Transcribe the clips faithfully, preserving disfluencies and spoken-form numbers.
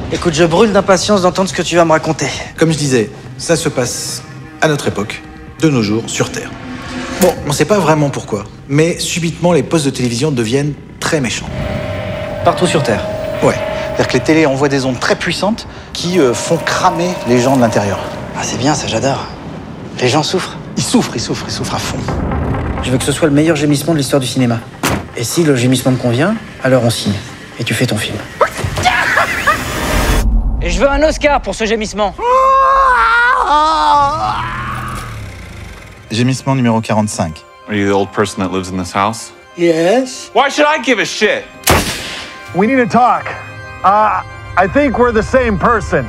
Écoute, je brûle d'impatience d'entendre ce que tu vas me raconter. Comme je disais, ça se passe à notre époque, de nos jours, sur Terre. Bon, on sait pas vraiment pourquoi, mais subitement les postes de télévision deviennent très méchants. Partout sur Terre. Ouais. C'est-à-dire que les télés envoient des ondes très puissantes qui euh, font cramer les gens de l'intérieur. Ah, c'est bien, ça, j'adore. Les gens souffrent. Ils souffrent, ils souffrent, ils souffrent à fond. Je veux que ce soit le meilleur gémissement de l'histoire du cinéma. Et si le gémissement me convient, alors on signe. Et tu fais ton film. Et je veux un Oscar pour ce gémissement. Gémissement numéro quarante-cinq. Are you the old person that lives in this house? Yes. Why should I give a shit? We need to talk. Uh, I think we're the same person.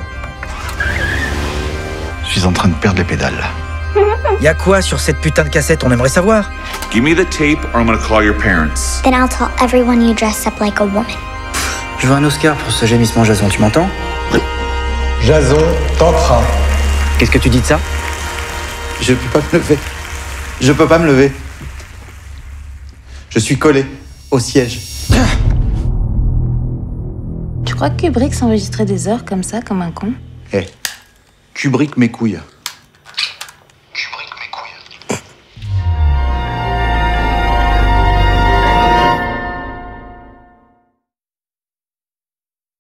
Je suis en train de perdre les pédales. Y a quoi sur cette putain de cassette, on aimerait savoir? Give me the tape or I'm gonna call your parents. Then I'll tell everyone you dress up like a woman. Je veux un Oscar pour ce gémissement, Jason, tu m'entends? Jason, t'entrain. Qu'est-ce que tu dis de ça? Je peux pas me lever. Je peux pas me lever. Je suis collé au siège. Tu crois que Kubrick s'enregistrait des heures comme ça, comme un con? Eh, Kubrick mes couilles.